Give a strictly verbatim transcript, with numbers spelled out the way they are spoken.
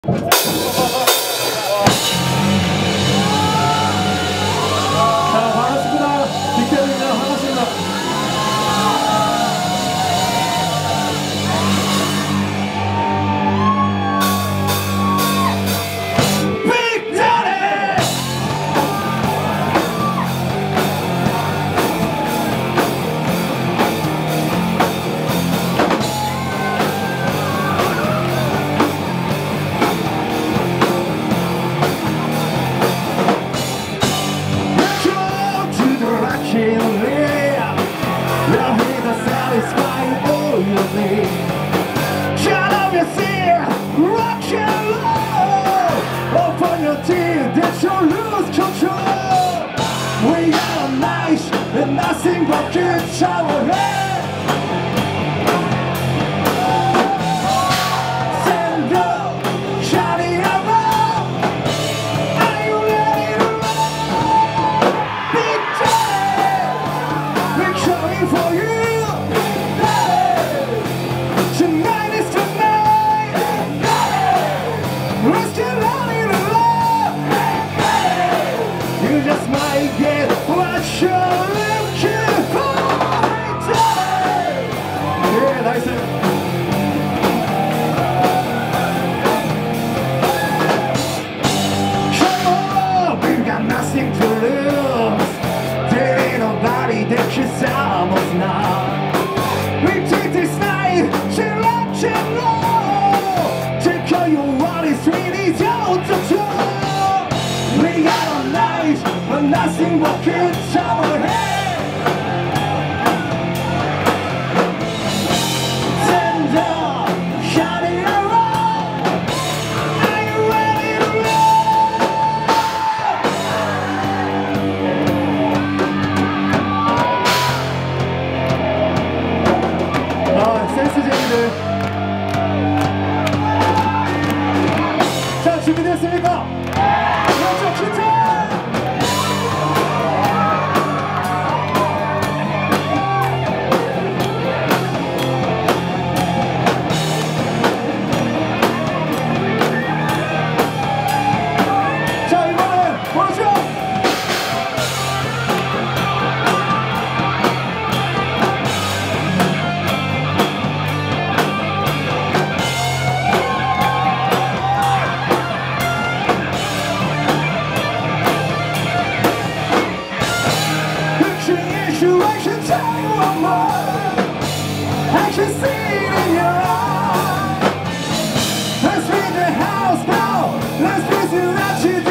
자, 반갑습니다. 빅터입니다. 반갑습니다. We are nice and nothing but good shower head. Stand up, shiny around. Are you ready to roll? Big day, we're coming for you. Tonight is tonight. Let's get ready to love. You just might get what you're looking for. 예, 나이스. Come on, we've got nothing to lose. There ain't nobody that can stop us now. We take this night to rock and roll. Take all your worries, really don't do. We got a night, but nothing but good time ahead. Stand up, shining around. Are you ready to roll? 아, 센스쟁이들. 자, 준비됐습니까? 왼쪽 기타! 자, 이번엔 오른쪽! Situation, tell you one more. I can see it in your eyes. Let's leave the house now. Let's visit that you do.